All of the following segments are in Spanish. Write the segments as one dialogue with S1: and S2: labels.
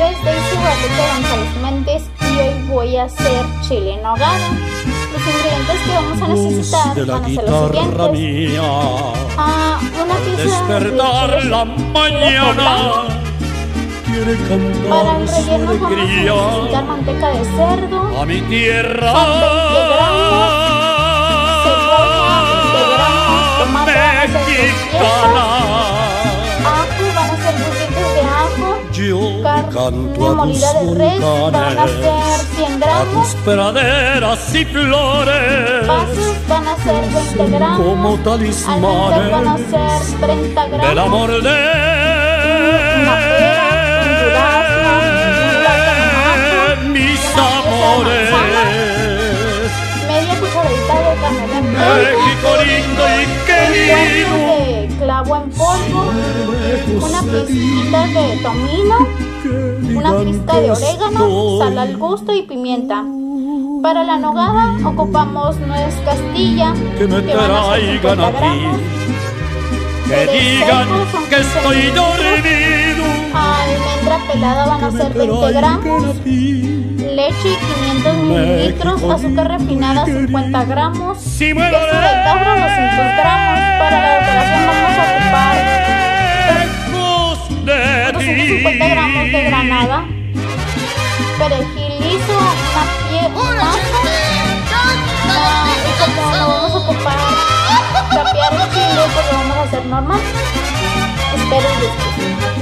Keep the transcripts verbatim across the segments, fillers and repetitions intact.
S1: nombre es Daisy Guadalupe González Méndez y hoy voy a hacer chile en nogada. Los ingredientes que vamos a necesitar
S2: de la
S1: van a ser los
S2: guitarra
S1: siguientes.
S2: mía,
S1: Ah, una pieza
S2: despertar
S1: de chile,
S2: la
S1: chile
S2: mañana,
S1: poblano.
S2: quiere
S1: Para el
S2: cantar su
S1: relleno vamos a
S2: alegría
S1: necesitar manteca de cerdo,
S2: a mi tierra
S1: son veinte gramos, cebolla veinte gramos, tomate van a ser dos
S2: mexicana.
S1: piezas, ajo van a ser dos dientes de ajo,
S2: Yo
S1: carne
S2: canto a
S1: molida
S2: tus
S1: de res van a
S2: volcanes,
S1: ser cien
S2: a
S1: gramos,
S2: tus praderas y flores,
S1: pasas van a ser veinte gramos,
S2: como
S1: almendras van a
S2: talismanes
S1: ser treinta
S2: del
S1: gramos,
S2: amor de
S1: una pera, un durazno, un plátano macho,
S2: mis
S1: una pieza de
S2: amores.
S1: manzana, media cucharadita de canela en
S2: México
S1: polvo,
S2: lindo y
S1: un
S2: querido,
S1: cuarto de clavo en polvo, una pizquita de tomino, una pizca de orégano, sal al gusto y pimienta. Para la nogada ocupamos nuez castilla,
S2: que me
S1: que van a ser
S2: traigan
S1: cincuenta
S2: aquí,
S1: gramos,
S2: que
S1: cerezos
S2: digan
S1: son
S2: que
S1: quince
S2: estoy
S1: mililitros,
S2: dormido,
S1: almendra pelada van a ser veinte gramos, leche quinientos mililitros, azúcar refinada cincuenta gramos,
S2: si
S1: queso
S2: muero
S1: de cabra doscientos gramos. Para la decoración vamos a ocupar
S2: lejos de
S1: doscientos cincuenta gramos de
S2: ti,
S1: granada, perejil liso, una pie, un ajo, ah, y como no vamos a ocupar capear el chile, pues lo vamos a hacer normal. Espero y disfruten.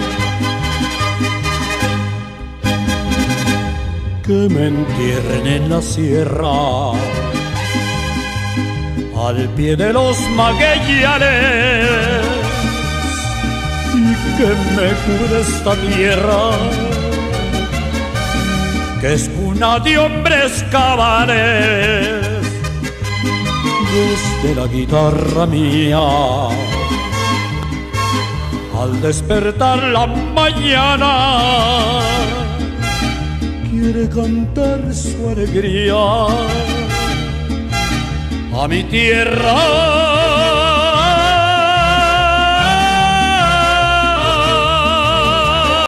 S2: que me entierren en la sierra, al pie de los maguellanes, y que me cure esta tierra, que es cuna de hombres cabales. Desde la guitarra mía, al despertar la mañana, quiere cantar su alegría a mi tierra.